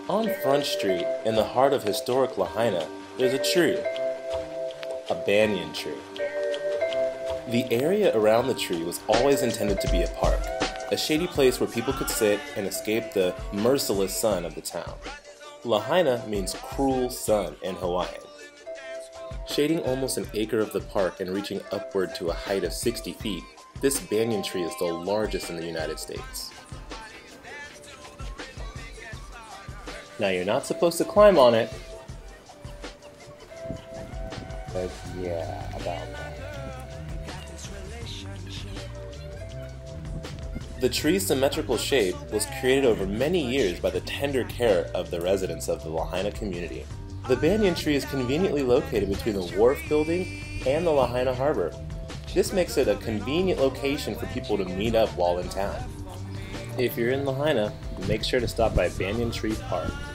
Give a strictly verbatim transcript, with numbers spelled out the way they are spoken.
On Front Street, in the heart of historic Lahaina, there's a tree, a banyan tree. The area around the tree was always intended to be a park, a shady place where people could sit and escape the merciless sun of the town. Lahaina means cruel sun in Hawaiian. Shading almost an acre of the park and reaching upward to a height of sixty feet, this banyan tree is the largest in the United States. Now you're not supposed to climb on it. But yeah, about that. The tree's symmetrical shape was created over many years by the tender care of the residents of the Lahaina community. The banyan tree is conveniently located between the wharf building and the Lahaina harbor. This makes it a convenient location for people to meet up while in town. If you're in Lahaina, make sure to stop by Banyan Tree Park.